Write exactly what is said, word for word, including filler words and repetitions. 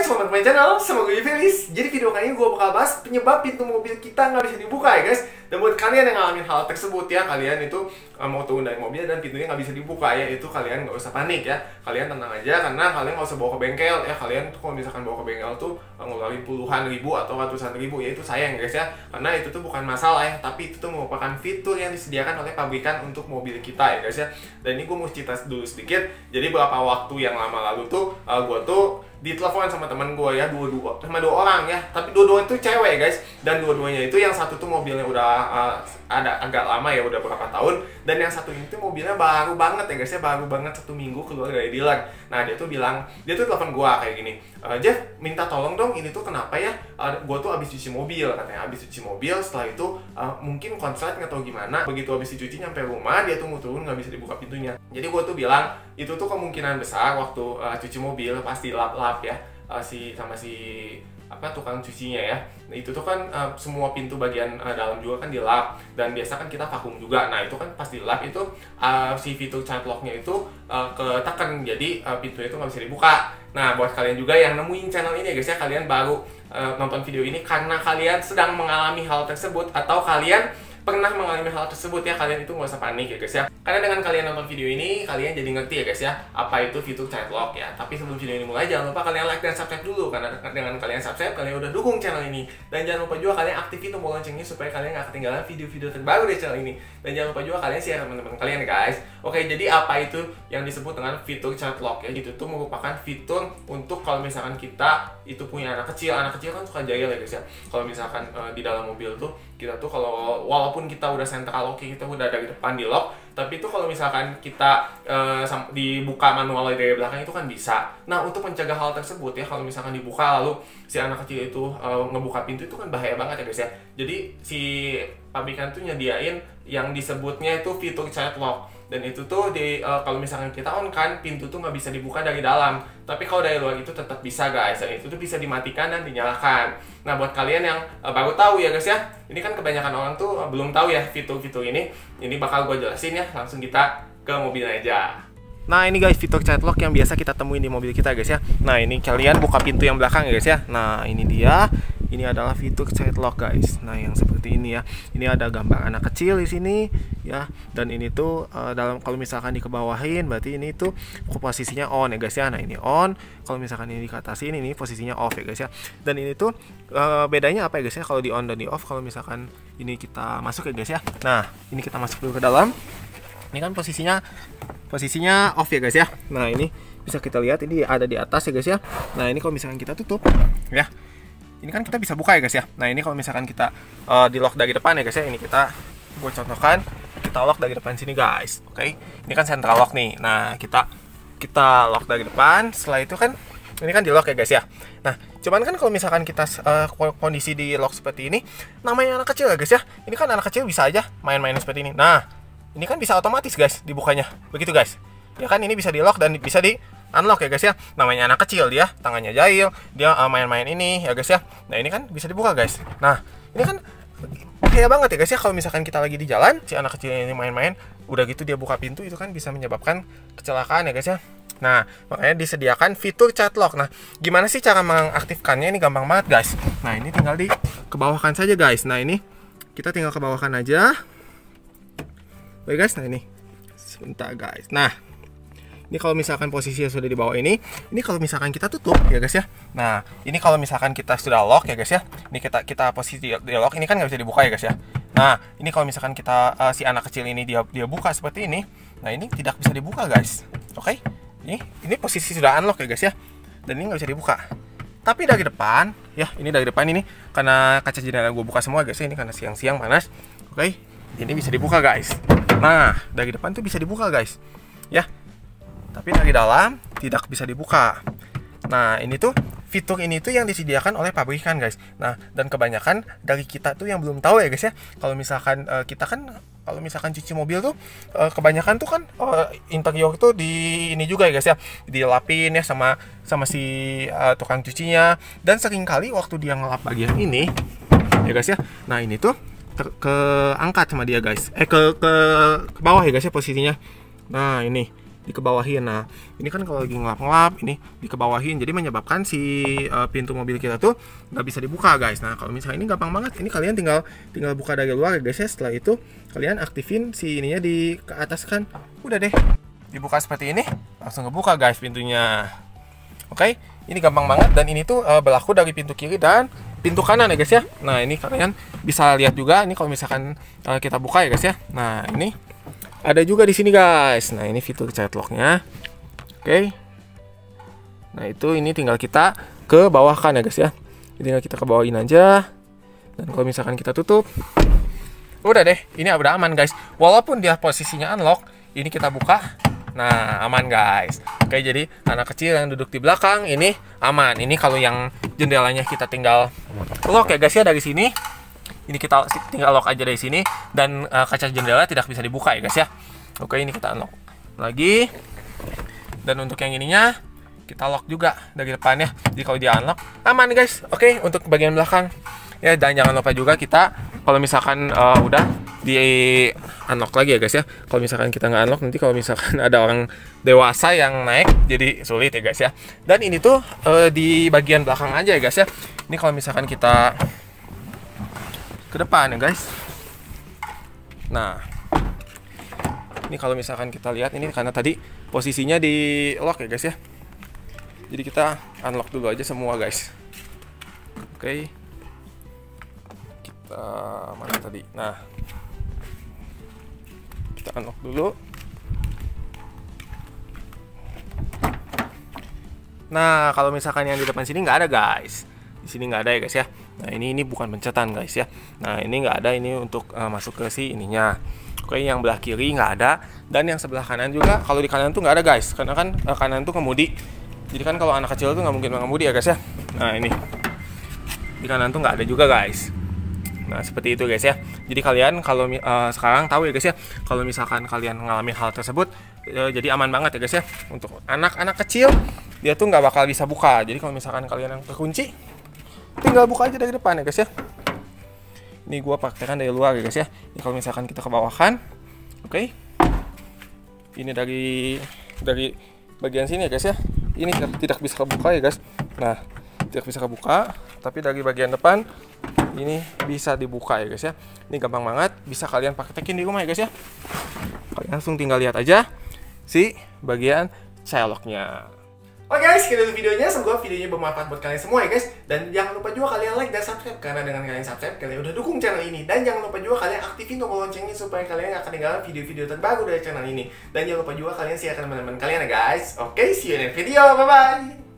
selamat datang di channel, sama gue Felix. Jadi video kali ini gue bakal bahas penyebab pintu mobil kita nggak bisa dibuka ya guys. Dan buat kalian yang ngalamin hal tersebut ya, kalian itu uh, mau turun dari mobil dan pintunya nggak bisa dibuka ya, itu kalian nggak usah panik ya. Kalian tenang aja, karena kalian nggak usah bawa ke bengkel ya. Kalian tuh kalau misalkan bawa ke bengkel tuh uh, ngeluarin puluhan ribu atau ratusan ribu ya, itu sayang guys ya. Karena itu tuh bukan masalah ya, tapi itu tuh merupakan fitur yang disediakan oleh pabrikan untuk mobil kita ya guys ya. Dan ini gue mau cerita dulu sedikit. Jadi beberapa waktu yang lama lalu tuh uh, gue tuh ditelepon sama teman gue ya, dua-dua sama dua orang ya, tapi dua-dua itu cewek guys, dan dua-duanya itu yang satu tuh mobilnya udah uh, ada agak lama ya, udah berapa tahun, dan yang satu ini tuh mobilnya baru banget ya guys ya, baru banget satu minggu keluar dari dealer. Nah dia tuh bilang, dia tuh telepon gue kayak gini, e, Jeff minta tolong dong, ini tuh kenapa ya, uh, gue tuh abis cuci mobil katanya, abis cuci mobil, setelah itu uh, mungkin konslet nggak tahu gimana, begitu abis dicuci nyampe rumah dia tuh mau turun nggak bisa dibuka pintunya. Jadi gue tuh bilang itu tuh kemungkinan besar waktu uh, cuci mobil pasti lap-lap ya, uh, si sama si apa tukang cucinya ya. Nah itu tuh kan uh, semua pintu bagian uh, dalam juga kan dilap, dan biasa kan kita vakum juga. Nah itu kan pas dilap itu uh, si fitur child lock-nya itu uh, ketekan, jadi uh, pintunya itu nggak bisa dibuka. Nah buat kalian juga yang nemuin channel ini guys ya, kalian baru uh, nonton video ini karena kalian sedang mengalami hal tersebut, atau kalian pernah mengalami hal tersebut ya, kalian itu nggak usah panik ya guys ya. Karena dengan kalian nonton video ini, kalian jadi ngerti ya guys ya, apa itu fitur child lock ya. Tapi sebelum video ini mulai, jangan lupa kalian like dan subscribe dulu, karena dengan kalian subscribe, kalian udah dukung channel ini. Dan jangan lupa juga kalian aktifin tombol loncengnya supaya kalian nggak ketinggalan video-video terbaru dari channel ini. Dan jangan lupa juga kalian share teman-teman kalian guys. Oke, jadi apa itu yang disebut dengan fitur child lock ya? Itu tuh merupakan fitur untuk kalau misalkan kita itu punya anak kecil, anak kecil kan suka jahil ya guys ya. Kalau misalkan uh, di dalam mobil tuh kita tuh kalau walaupun kita udah central lock, kita udah dari depan di lock, tapi itu kalau misalkan kita uh, dibuka manual dari belakang itu kan bisa. Nah untuk mencegah hal tersebut ya, kalau misalkan dibuka lalu si anak kecil itu uh, ngebuka pintu, itu kan bahaya banget ya guys ya. Jadi si pabrikan tuh nyediain yang disebutnya itu fitur child lock, dan itu tuh di uh, kalau misalkan kita on kan, pintu tuh nggak bisa dibuka dari dalam, tapi kalau dari luar itu tetap bisa guys, dan itu tuh bisa dimatikan dan dinyalakan. Nah buat kalian yang uh, baru tahu ya guys ya, ini kan kebanyakan orang tuh uh, belum tahu ya fitur-fitur ini. Ini bakal gue jelasin ya, langsung kita ke mobilnya aja. Nah ini guys fitur child lock yang biasa kita temuin di mobil kita guys ya. Nah ini kalian buka pintu yang belakang ya guys ya. Nah ini dia. Ini adalah fitur child lock guys. Nah yang seperti ini ya. Ini ada gambar anak kecil di sini ya. Dan ini tuh uh, dalam kalau misalkan dikebawahin, berarti ini tuh posisinya on ya guys ya. Nah ini on. Kalau misalkan ini dikatasin, ini posisinya off ya guys ya. Dan ini tuh uh, bedanya apa ya guys ya? Kalau di on dan di off, kalau misalkan ini kita masuk ya guys ya. Nah ini kita masuk dulu ke dalam. Ini kan posisinya posisinya off ya guys ya. Nah ini bisa kita lihat, ini ada di atas ya guys ya. Nah ini kalau misalkan kita tutup ya, ini kan kita bisa buka ya guys ya. Nah ini kalau misalkan kita uh, di lock dari depan ya guys ya, ini kita gue contohkan, kita lock dari depan sini guys. Oke, okay? Ini kan central lock nih. Nah kita kita lock dari depan. Setelah itu kan ini kan di lock ya guys ya. Nah cuman kan kalau misalkan kita uh, kondisi di lock seperti ini, namanya anak kecil ya guys ya. Ini kan anak kecil bisa aja main-main seperti ini. Nah ini kan bisa otomatis guys dibukanya, begitu guys. Ya kan ini bisa di lock dan bisa di unlock ya guys ya. Namanya anak kecil, dia tangannya jahil, dia main-main uh, ini ya guys ya. Nah ini kan bisa dibuka guys. Nah ini kan bahaya banget ya guys ya, kalau misalkan kita lagi di jalan, si anak kecil ini main-main, udah gitu dia buka pintu, itu kan bisa menyebabkan kecelakaan ya guys ya. Nah makanya disediakan fitur child lock. Nah gimana sih cara mengaktifkannya? Ini gampang banget guys. Nah ini tinggal di kebawahkan saja guys. Nah ini kita tinggal kebawahkan aja. Baik guys, nah ini sebentar guys. Nah ini kalau misalkan posisinya sudah di bawah ini, ini kalau misalkan kita tutup ya guys ya. Nah ini kalau misalkan kita sudah lock ya guys ya, ini kita kita posisi di lock, ini kan nggak bisa dibuka ya guys ya. Nah ini kalau misalkan kita uh, si anak kecil ini dia dia buka seperti ini, nah ini tidak bisa dibuka guys. Oke, okay? ini ini posisi sudah unlock ya guys ya, dan ini nggak bisa dibuka. Tapi dari depan ya, ini dari depan ini karena kaca jendela gue buka semua guys ya, ini karena siang-siang panas. Oke, okay? Ini bisa dibuka guys. Nah dari depan tuh bisa dibuka guys ya, tapi dari dalam tidak bisa dibuka. Nah ini tuh fitur ini tuh yang disediakan oleh pabrikan guys. Nah dan kebanyakan dari kita tuh yang belum tahu ya guys ya. Kalau misalkan uh, kita kan kalau misalkan cuci mobil tuh uh, kebanyakan tuh kan uh, interior tuh di ini juga ya guys ya, dilapin ya sama sama si uh, tukang cucinya. Dan seringkali waktu dia ngelap bagian ini ya guys ya, nah ini tuh ke angkat sama dia guys, eh ke, ke ke bawah ya guys ya posisinya. Nah ini dikebawahin. Nah, ini kan kalau lagi ngelap-ngelap, ini dikebawahin, jadi menyebabkan si uh, pintu mobil kita tuh nggak bisa dibuka guys. Nah, kalau misalnya ini gampang banget, ini kalian tinggal tinggal buka dari luar ya guys ya. Setelah itu kalian aktifin si ininya di ke atas kan, udah deh, dibuka seperti ini, langsung ngebuka guys pintunya. Oke, ini gampang banget, dan ini tuh uh, berlaku dari pintu kiri dan pintu kanan ya guys ya. Nah, ini kalian bisa lihat juga ini kalau misalkan uh, kita buka ya guys ya. Nah, ini ada juga di sini guys. Nah, ini fitur child lock-nya. Oke. Nah, itu ini tinggal kita ke bawahkan ya guys ya. Jadi tinggal kita ke bawahin aja. Dan kalau misalkan kita tutup, udah deh, ini udah aman guys. Walaupun dia posisinya unlock, ini kita buka. Nah, aman guys. Oke, jadi anak kecil yang duduk di belakang ini aman. Ini kalau yang jendelanya kita tinggal lock ya guys ya dari sini. Ini kita tinggal lock aja dari sini, dan uh, kaca jendela tidak bisa dibuka ya guys ya. Oke, ini kita unlock lagi. Dan untuk yang ininya kita lock juga dari depannya. Jadi kalau dia unlock aman guys. Oke, untuk bagian belakang ya, dan jangan lupa juga kita kalau misalkan uh, udah di unlock lagi ya guys ya. Kalau misalkan kita nggak unlock, nanti kalau misalkan ada orang dewasa yang naik jadi sulit ya guys ya. Dan ini tuh uh, di bagian belakang aja ya guys ya. Ini kalau misalkan kita ke depan ya guys. Nah, ini kalau misalkan kita lihat ini karena tadi posisinya di lock ya guys ya. Jadi kita unlock dulu aja semua guys. Oke. Kita mana tadi? Nah, kita unlock dulu. Nah, kalau misalkan yang di depan sini nggak ada guys. Di sini nggak ada ya guys ya. Nah, ini ini bukan pencetan guys ya. Nah, ini nggak ada, ini untuk uh, masuk ke si ininya. Oke, yang belah kiri nggak ada, dan yang sebelah kanan juga. Kalau di kanan tuh nggak ada guys, karena kan uh, kanan tuh kemudi. Jadi kan kalau anak kecil tuh nggak mungkin mengemudi ya guys ya. Nah, ini di kanan tuh nggak ada juga guys. Nah, seperti itu guys ya. Jadi kalian kalau uh, sekarang tahu ya guys ya, kalau misalkan kalian ngalamin hal tersebut, uh, jadi aman banget ya guys ya. Untuk anak-anak kecil, dia tuh nggak bakal bisa buka. Jadi kalau misalkan kalian yang terkunci, tinggal buka aja dari depan ya guys ya. Ini gua praktekkan dari luar ya guys ya. Ini kalau misalkan kita ke bawahkan, oke. Okay. Ini dari dari bagian sini ya guys ya. Ini tidak bisa kebuka ya guys. Nah, tidak bisa kebuka, tapi dari bagian depan ini bisa dibuka ya guys ya. Ini gampang banget, bisa kalian praktekin di rumah ya guys ya. Kalian langsung tinggal lihat aja si bagian child lock-nya. Oke guys, sekian dulu videonya. Semoga videonya bermanfaat buat kalian semua ya guys. Dan jangan lupa juga kalian like dan subscribe, karena dengan kalian subscribe, kalian udah dukung channel ini. Dan jangan lupa juga kalian aktifin tombol loncengnya supaya kalian gak ketinggalan video-video terbaru dari channel ini. Dan jangan lupa juga kalian share ke teman-teman kalian ya guys. Oke, see you in the video. Bye-bye.